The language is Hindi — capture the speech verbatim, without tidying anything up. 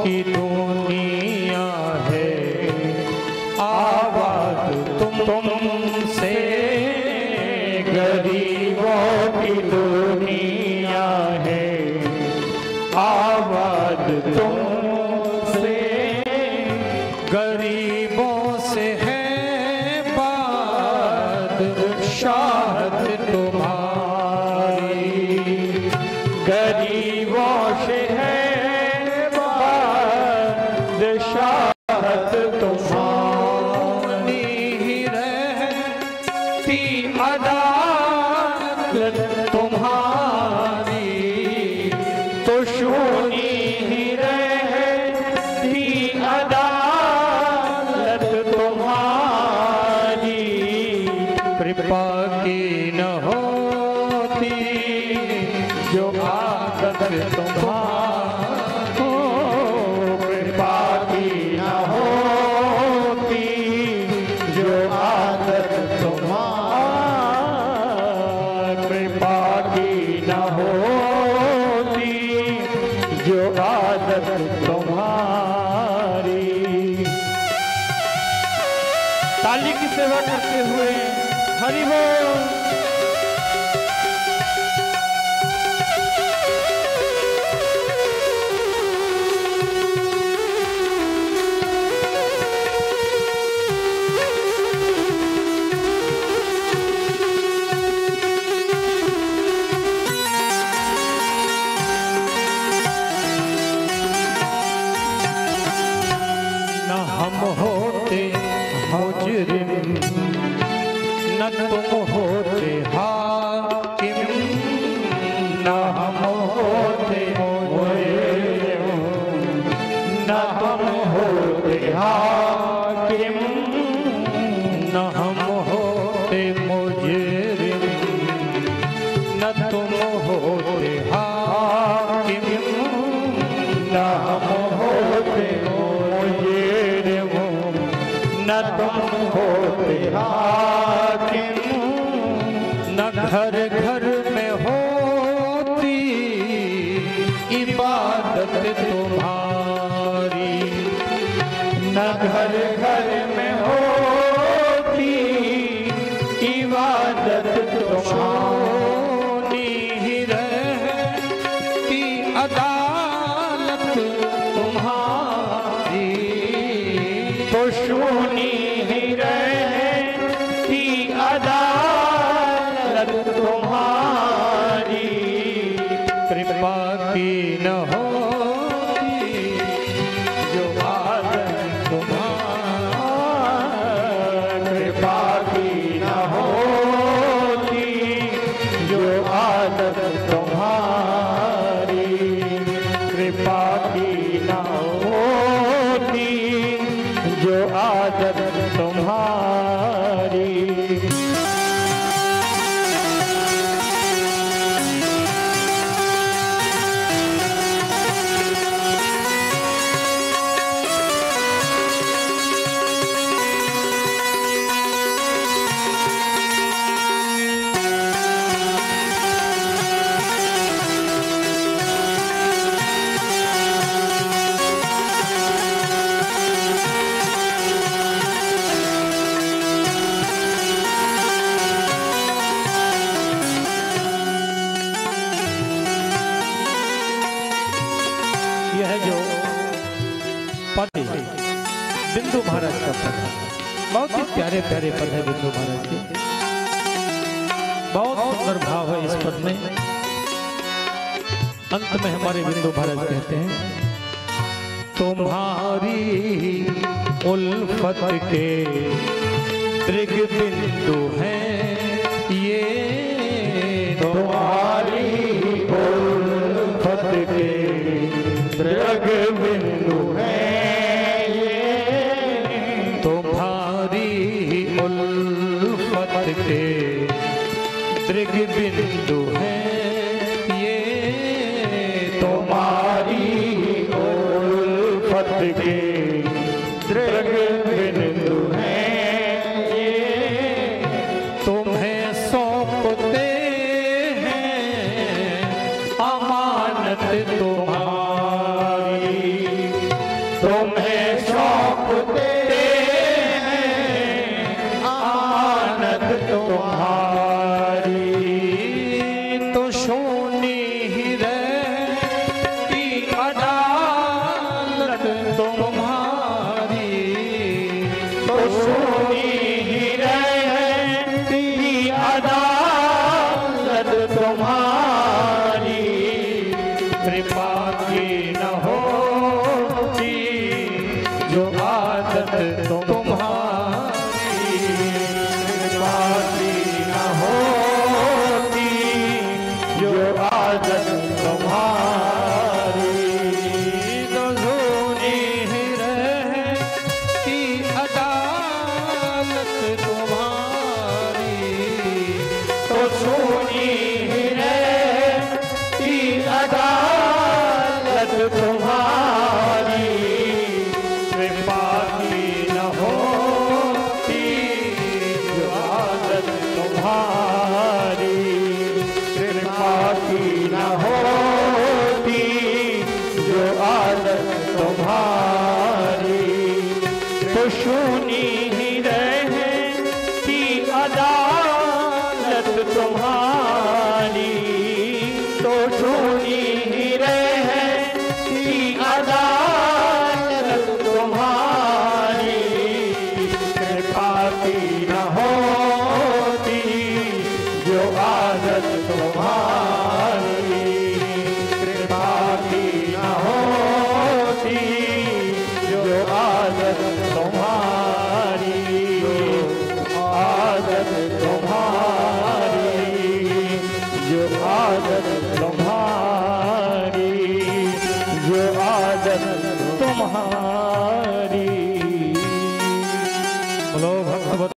की दुनिया है, आबाद तुम तुमसे गरीबों की दुनिया है, आबाद तुमसे गरीबों से है बादशाहत तुम्हारी, गरीबों से है बादशाहत तुम्हारी, रहती अदालत तुम्हारी, तो शूनी ही रहती अदालत तुम्हारी, कृपा की न होती जो आदत तुम्हारी, कृपा की न होती जो आदत तुम्हारी, कृपा की न होती जो आदत तुम्हारी। ताली की सेवा करते हुए हरि बोल। न हम होते मुजरिम, न तुम होते हाकिम, न हम होते मुजरिम, न तुम होते हाकिम, न हम होते मुजरिम, न तुम होते हाकिम, न हम होते मुजरिम, न तुम होते हाकिम, न घर घर में होती इबादत तुम्हारी, न घर घर में होती इबादत तुम्हारी, ही रहती अदालत तुम्हारी, तो शूनी ही रहती अदालत तुम्हारी, कृपा की न होती जो आदत तुम्हारी, कृपा की न होती जो आदत तुम्हारी, कृपा की न होती जो आदत तुम्हारी। यह जो पद है बिंदु महाराज का पद है, बहुत ही प्यारे प्यारे पद है बिंदु महाराज के, बहुत सुंदर भाव है इस पद में। अंत में हमारे बिंदु महाराज कहते हैं, तुम्हारी उल्फत के दृग बिंदु हैं ये, तुम्हारी उल्फत के दृग बिंदु हैं ये, तुम्हारी उल्फत के दृग बिंदु हैं ये, तुम्हारी उल्फत के दृग बिंदु हैं ये, तुम्हें सौंपते हैं अमानत तुम्हारी, तुम्हारी, तो सुनी ही रहे कि अदालत तुम्हारी, तो सुनी ही रहे कि अदालत तुम्हारी, कृपा की न होती जो आदत तुम्हारी, कृपा की न होती जो आदत तुम्हारी, आदत तुम्हारी, जो आदत तुम्हारी, जो आदत तुम्हारी।